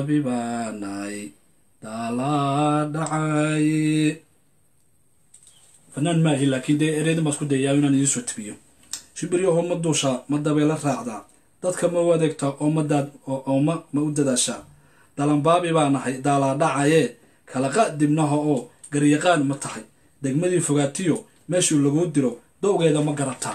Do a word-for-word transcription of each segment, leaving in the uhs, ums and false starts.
baabibaanay daalaa dhacay fanaan maahi laakiin dee ereydin baan isku dayaa inaan idiin soo tabiyo shimbiryaho ma duushaa ma dabeela raacdaa dadka ma u adeegtaa oo madaad ooma ma u dadaashaa dalanbaabi baa nahay daalaa dhacayee kalaqa dibnaha oo garyaqaan ma tahay degmadii fogaatiyo meeshuu laguu diro dowgeeda ma garataa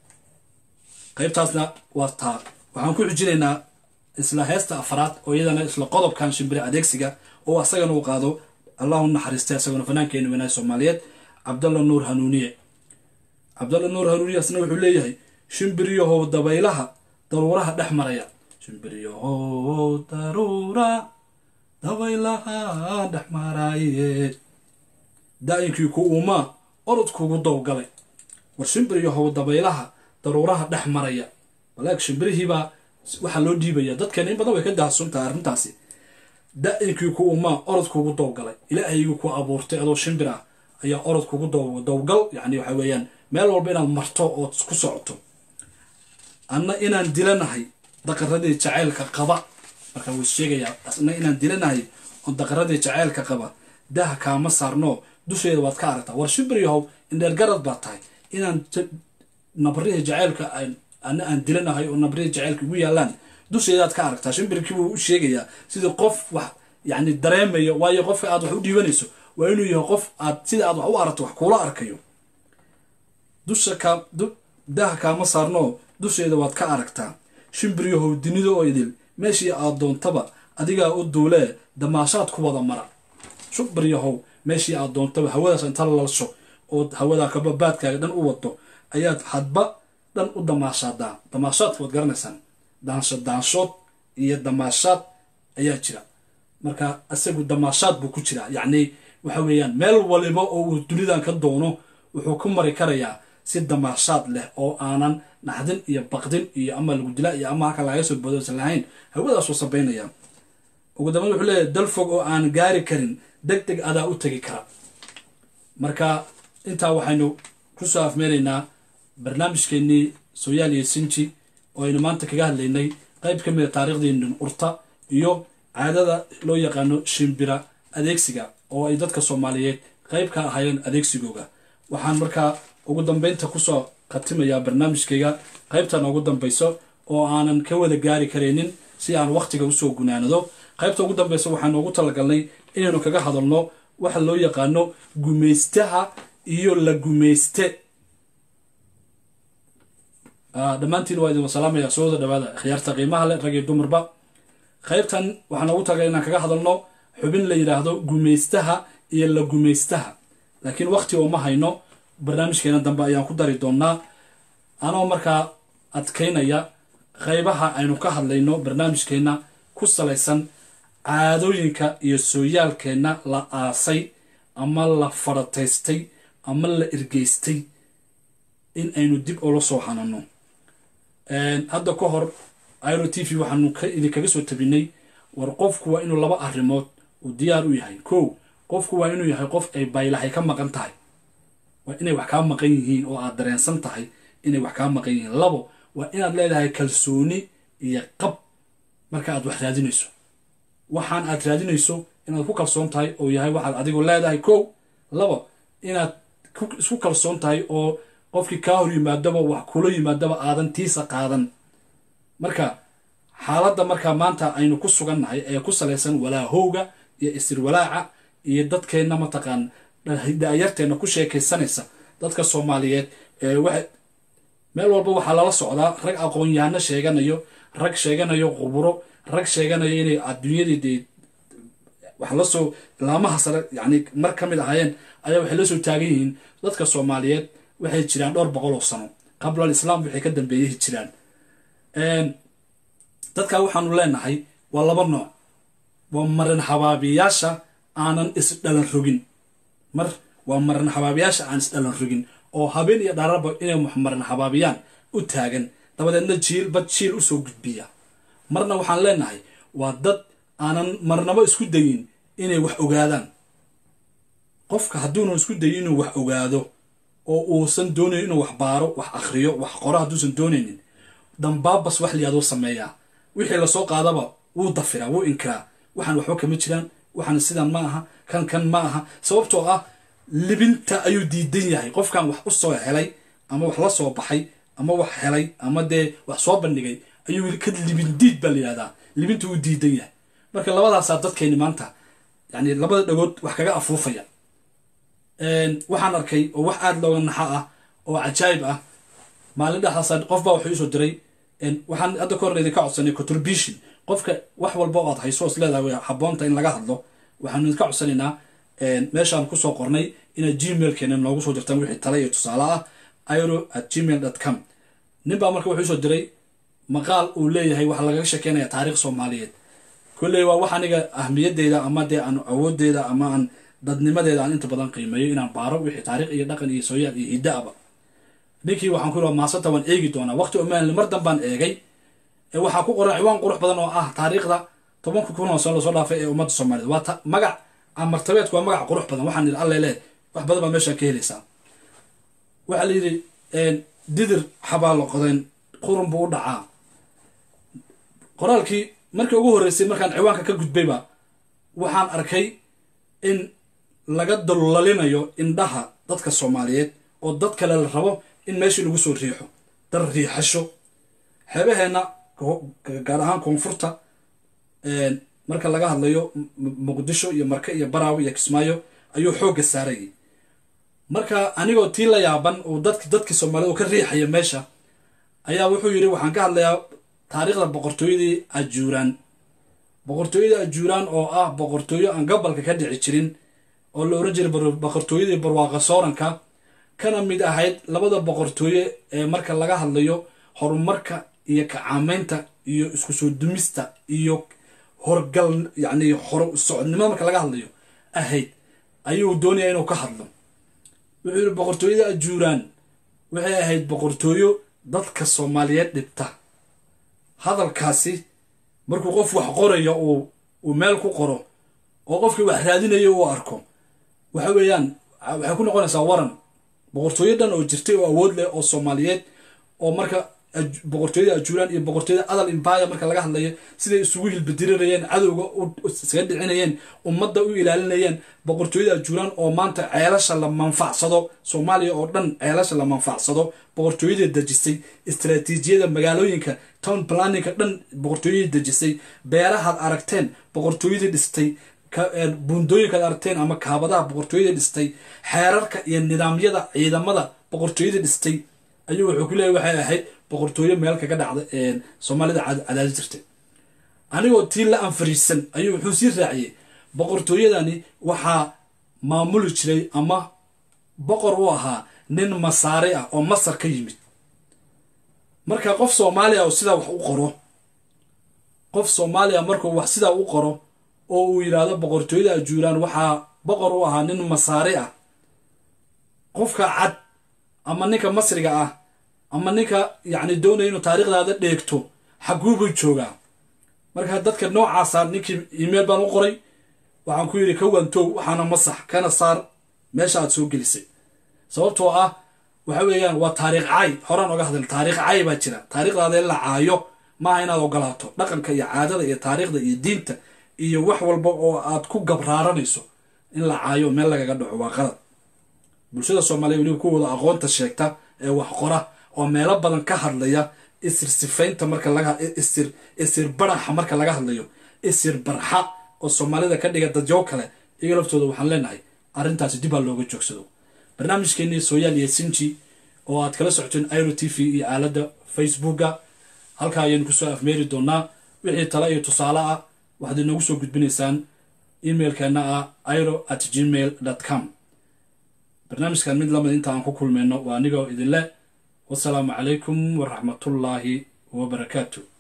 qaybtaasna waa taa waxaan ku xujinaynaa isla heesta afraad oo iyadana isla qodobkan shimbiri adeegsiga oo asagana uu qaado allahu naxariista isaguna fanaankeenu wanaag Soomaaliyeed Cabdalla Nuur Hanuuniye Cabdalla Nuur Hanuuniye asna wuxuu leeyahay shimbiriyaho dabaylaha daruuraha dhex maraya shimbiriyaho daruura dabaylaha dhex maraya daayinkii ku uma orod kugu dowgalay war shimbiriyaho dabaylaha daruuraha dhex maraya walaak shimbirihiiba waxa loo dhiibaya dadkan in badan way ka daahsuntaa arrintaasi daayinkii ku uma orod kugu dowgalay ilaahayigu ku abuurtay adoo shimbir ah ayaa orod kugu dowgal yani waxa weeyaan meel walba inaad marto oo ku socoto anna inaan dilanahay daqaradii jaceylka qaba marka wuu sheegayaa asna inaan dilanahay oo daqaradii jaceylka qaba dah kaama saarno dusheeda waad ka aragtaa war shimbiriyahow indheer garad baa tahay inaan nabarihii jaceylka anna aan dilanahay oo nabarihii jaceylka ugu yaalaan dusheedaad ka aragtaa shimbirkii buu u sheegayaa sidii qof wax yani dareemayo waayo qofka aad wax u dhiibanayso waa inuu yahay qof aad sida aad wax u aragto wax kuula arkayo dusha ka dah kaama saarno dusheeda waad ka aragtaa shimbiriyahow dunida oo idil meeshii aad doontaba adigaa u duulee damaashaad ku wada mara shimbiriyahow meeshii aad doontaba hawadaas inta lalsho oo hawada kababaadkaaga dhan u wado ayaad hadba dhan u damaashaadaa damaashaadka waad garanaysaan daansho daanshood iyo damaashaad ayaa jira marka asagu damaashaad buu ku jiraa yacni waxa weeyaan meel waliba oo uu dunidan ka doono wuxuu ku mari karayaa si damaashaad leh oo aanan naxdin iyo baqdin iyo ama lagu dilaa iyo ama halka laga soo boodaysan lahayn hawadaas uu sabaynaya ugu dambeyn wuxuu leeyahay dal fog oo aan gaari karin deg deg adaa u tagi kara marka intaa waxaynu ku soo afmeelaynaa barnaamijkeennii Sooyaal iyo Sinji oo aynu maanta kaga hadlaynay qayb ka mid ah taariikhdeenna urta iyo caadada loo yaqaano shimbira adeegsiga oo ay dadka Soomaaliyeed qayb ka ahaayeen adeegsigooga waxaan markaa ugu dambeynta ku soo qatimayaa barnaamijkayga qaybtan ugu dambayso oo aanan ka wada gaari kareenin si aan waqtiga u soo gunaanado qaybta ugu dambayso waxaan ugu talagalnay inaynu kaga hadalno waxa loo yaqaano gumeystaha iyo la gumeyste ah dhamaantiin waa idin salaamaya soo dhawaada khiyaarta qiimaha leh rag iyo dumarba qaybtan waxaan ugu talagalay inaan kaga hadalno xubin la yiraahdo gumeystaha iyo la gumeystaha laakiin waqti oo ma hayno barnaamijkeena dambe ayaan ku dari doonaa anoo markaa adkaynaya qaybaha aynu ka hadlayno barnaamijkeena ku salaysan caadooyinka iyo sooyaalkeena la aasay ama la farataystay ama la irgeystay in aynu dib ula soo xanano hadda ka hor Airo T V waxaanu idinkaga soo tabinay war qofku waa inuu laba arrimood uu diyaar u yahay kow qofku waa inuu yahay qof ay baylahay ka maqan tahay waa inay wax ka maqan yihiin oo aad dareensan tahay inay wax ka maqan yihiin labo waa inaad leedahay kalsooni iyo qab marka aad wax raadinayso waxaan aad raadinayso inaad ku kalsoon tahay oo yahay waxaad adigu leedahay kow labo inaad isku kalsoon tahay oo qofkii ka hor yimaadaba wax kula yimaadaba aadan tiisa qaadan marka xaaladda marka maanta aynu ku sugannahay ee ku salaysan walaahowga iyo isir walaaca iyo dadkeena ma taqaan daayarteena ku sheekaysanaysa dadka Soomaaliyeed ee wax meel walba waxa la socdaa rag aqoon yahana sheeganayo rag sheeganayo quburo rag sheeganayo inay adduunyada wax la soo laamaha sare yani mar kamid ahaayeen ayaa wax la soo taagan yihiin dadka Soomaaliyeed waxay jiraan dhowr boqol oo sano qabla islaam wixii ka dambeeyay jiraan een dadka waxaanu leenahay waa laba nooc waa maran xabaabiyaasha aanan is dhalan rogin mar waa maran xabaabiyaasha aan is dhalan rogin oo habeen iyo dharaba inay muxmaran xabaabiyaan u taagan dabadeedna jiil bad jiil u soo gudbiya marna waxaan leenahay waa dad aanan marnaba isku dayin inay wax ogaadaan qofka hadduu isku dayin inuu wax ogaado oo uusan doonayn inuu wax baaro wax akhriyo wax qoro hadduusan doonaynin dambaabas wax liyaado sameeyaa wixii la soo qaadaba wuu dafiraa wuu inkiraa waxaan waxba kama jiraan waxaan sidan ma aha kan kan ma aha sababtoo ah libinta ayuu diidan yahay qofkan wax u soo helay ama wax la soo baxay ama wax helay ama dee wax soo bandhigay ayuu ka libin diid baa la yihahdaa libinta uu diidan yahay marka labadaasaa dadkeeni maanta yani labada dhagood wax kaga afuufaya waxaan arkay oo wax aada looga naxa ah oo cajaayib ah maalin dhexdaas qof baa wuxuu isoo diray waxaan hadda ka hor idinka codsanay contribution qofka wax walba oo aad hayso is leedahay way habboonta in laga hadlo waxaanu idinka codsanaynaa meeshaan kusoo qornay inaad gmailkeena noogu soo dirtaan wixii tale iyo tusaale ah airo at gmail dot com nin baa marka wuxuu isoo diray maqaal uu leeyahay waxa lagaga sheekeynaya taariikh soomaaliyeed kolley waa wax aniga ahmiyadeyda ama dee aan awoodeeda ama aan dadnimadeeda aan inta badan qiimeeyo inaan baaro wixii taariikh iyo dhaqan iyo sooyaal iyo hiddaaba ninkii waxaan ku yidhi maasanta waan eegi doonaa waqti omaanle mar danbaan eegay ee waxaa ku qoran ciwaan qurux badan oo ah taariikhda tobanka kun oo sano lasoo dhaafay ee ummadda soomaaliyeed waa magac amartabeedku waa magac qurux badan waxaan yidhi alle le wax badan baa meeshaan ka helaysaa waxaa la yidhi didir xabaalo qodeen qurun buu u dhacaa qoraalkii markii ugu horreysay markaan ciwaanka ka gudbayba waxaan arkay in laga dullalinayo indhaha dadka soomaaliyeed oo dad kale la rabo in meeshii lagu soo riixo dar riixasho xeebaheenna gaar ahaan koonfurta marka laga hadlayo muqdisho iyo marke iyo baraawi iyo kismaayo ayuu xoogga saarayay marka anigoo tii la yaaban uu dadk dadkii soomaaliyed ka riixaya meesha ayaa wuxuu yidhi waxaan ka hadlayaa taariikhda boqortooyadii ajuuraan boqortooyadii ajuuraan oo ah boqortooyo aan gobolka ka dhici jirin oo la oran jiray boqortooyadii barwaaqa sooranka kana mid ahayd labada boqortooye ee marka laga hadlayo horumarka iyo kacaamaynta iyo isku soo dumista iyo horgal yacni hor socodnimada marka laga hadlayo ahayd ayuu doonaya inuu ka hadlo wuxuu yidhi boqortooyada ajuuraan waxay ahayd boqortooyo dadka soomaaliyeed dhibta hadalkaasi markuu qof wax qorayo uu uu meel ku qoro oo qofkii wax raadinayo uu arko waxa weeyaan waxay ku noqonaysaa waran boqortooyo dhan oo jirtay oo awood leh oo soomaaliyeed oo marka boqortooyada ajuuraan iyo boqortooyada adal empire marka laga hadlayo siday isugu hilbadirinayeen cadowga iskaga dhicinayeen ummadda u ilaalinayeen boqortooyada ajuuraan oo maanta ceelasha la manfacsado soomaaliya oo dhan ceelasha la manfacsado boqortooyada dejisay istaraatiijiyada magaalooyinka town planninga dhan boqortooyada dejisay beerahaad aragteen boqortooyada dhistay buundooyinkaad aragteen ama kaabadaha boqortooyada dhistay xeerarka iyo nidaamyada ciidamada boqortooyada dhistay ayuu wuxuu ku leeyahay waxay ahayd boqortooyo meel kaga dhacda soomaalida cadaadi jirtay anigoo tii la anfariisan ayuu wuxuu sii raaciyey boqortooyadani waxaa maamuli jiray ama boqor u ahaa nin masaare ah oo masar ka yimid marka qof soomaaliya oo sidaa wax u qoro qof soomaaliya markuu wax sidaa u qoro oo uu yidhaahdo boqortooyada ajuuraan waxaa boqor u ahaa nin masaare ah qofka cad ama ninka masriga ah ama ninka yacni doonaya inuu taariikhdaada dheegto xaguu buu joogaa marka dadka noocaasa ninkii email baan u qoray waxaan ku yidhi ka wantow waxaana masax kana saar meesha aad soo gelisay sababtoo ah waxa weeyaan waa taariikh cay horaan oga hadal taariikh cay baa jira taariikhdaada in la caayo maaha inaad ogolaato dhaqanka iyo caadada iyo taariikhda iyo diinta iyo wax walba oo aad ku gabraaranayso in la caayo meel lagaga dhaco waa qalad bulshada soomaaliya weliba kuwooda aqoonta sheegta ee wax qora oo meelo badan ka hadlaya isir sifaynta marka laga isir isir baraxa marka laga hadlayo isir barxa oo soomaalida ka dhiga dadyo kale iyaga laftooda waxaan leenahay arrintaasi dib baa looga joogsado barnaamijkeennii sooyaal iyo sinji oo aad kala socoteen airo t v iyo aaladda facebooka halkaa ayaynu kusoo afmeeri doonaa wixii tale iyo tusaale ah waxaad inoogu soo gudbinaysaan emailkeena ah airo at gmail dot com barnaamijkan mid lamid inta aan ku kulmayno waa anigoo idinle wasalaamu calaykum waraxmatullaahi wabarakaatu